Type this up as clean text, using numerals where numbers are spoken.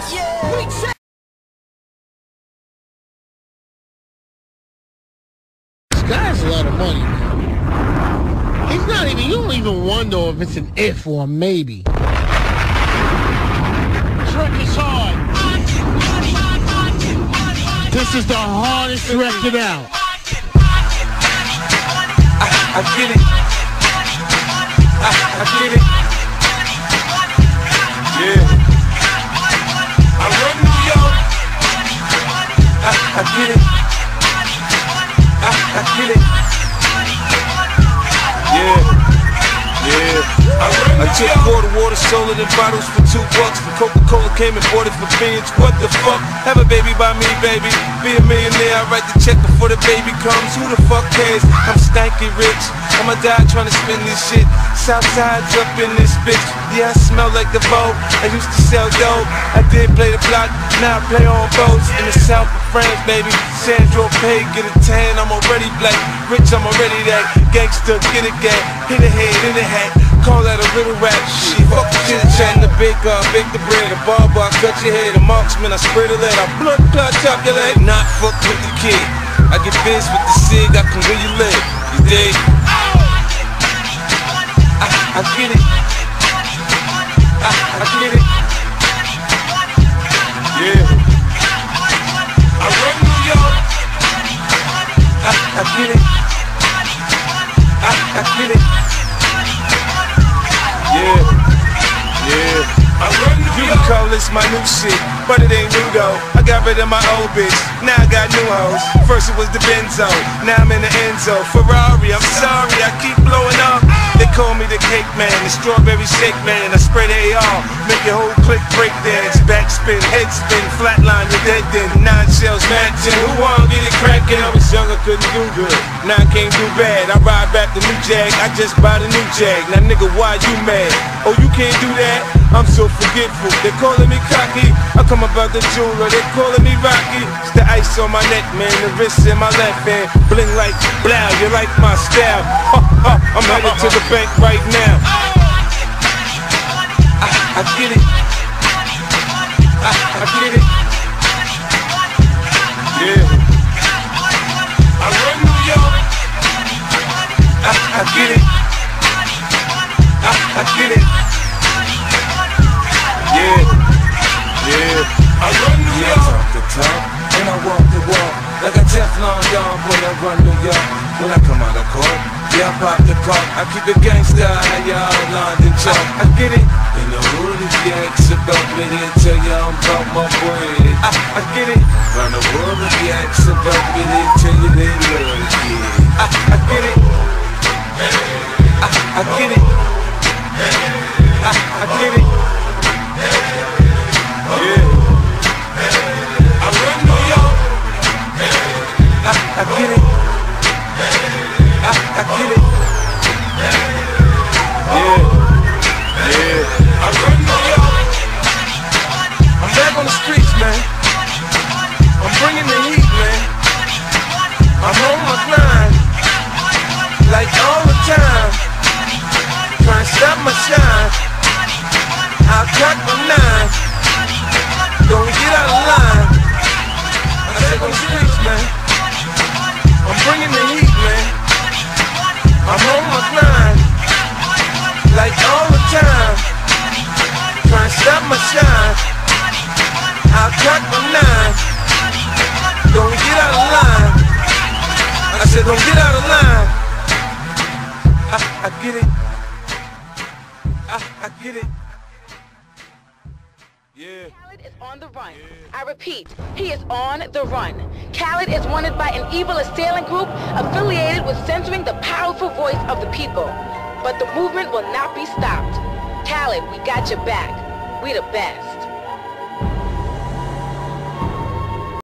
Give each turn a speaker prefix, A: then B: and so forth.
A: This guy's a lot of money, man. He's not even, you don't even wonder if it's an if or a maybe. Trick is hard. This is the hardest record out.
B: I get it. I get it. Yeah. I run New York. I get it. I get it. Yeah. I took water, sold it in bottles for $2. And Coca-Cola came and bought it for beans. What the fuck? Have a baby by me, baby. Be a millionaire, I write the check before the baby comes. Who the fuck cares? I'm stanky rich. I'ma die trying to spin this shit. Southside's up in this bitch. Yeah, I smell like the boat. I used to sell dope. I did play the block, now I play on boats. In the south of France, baby. Sandro Pay, get a tan, I'm already black. Rich, I'm already that. Gangster, get a gang. Hit a head, in a hat. Call that a little rap. Shit, fuck the chit chat. The baker, bake the bread. A barber, I cut your head. A marksman, I spray the lead. I blood clot, chop your leg. Not fuck with the kid. I get biz with the cig, I can where you live. You dig? I get it. I get it. Yeah. I run New York. I get it. I get it. Yeah. I run New York. You can call this my new shit, but it ain't new though. I got rid of my old bitch, now I got new hoes. First it was the Benzo, now I'm in the Enzo. Ferrari, I'm sorry, I keep blowing up. They call me the cake man, the strawberry shake man. I spray the AR, make your whole clique break dance. Backspin, head spin, flatline, you're dead then. 9 shells matching, who wanna get it crackin'? I was young, I couldn't do good, now I can't do bad. I ride back the new Jag, I just bought a new Jag. Now nigga, why you mad? Oh, you can't do that? I'm so forgetful, they calling me cocky. I come about the jeweler, they calling me Rocky. It's the ice on my neck, man, the wrist in my left hand. Bling like blow, you like my style. I'm headed to the bank right now. I get it. I get it. Yeah. I run New York. I get it. I get it. Yeah. I run New York. I talk the talk and I walk the walk like a Teflon Don when I run New York. When I come out of court, yeah, I pop the cork. I keep it gangsta, y'all London chalk. I get it. In the hood, if you ask about me, they'll tell you I'm about my bread. I get it. Round the world, if you ask about me, they'll tell you they love it. I get it. I get it. I get it. Yeah. I run New York. I get it. I get it. Yeah. I run New York. I'm back on the streets, man. I'm bringing the heat, man. I'm on my grind, like all the time. Trying to stop my shine. I'll cut my 9. Don't get out of line. I'm back on the streets, man. I'm bringing the heat, man. I'm on my grind, like all the time. Trying to stop my shine. I'll cut my 9. Don't get out of line. I said don't get out of line. I get it. I get it. Yeah.
C: Khaled is on the run. I repeat, he is on the run. Khaled is wanted by an evil assailant group affiliated with censoring the powerful voice of the people. But the movement will not be stopped. Khaled, we got your back. We the best.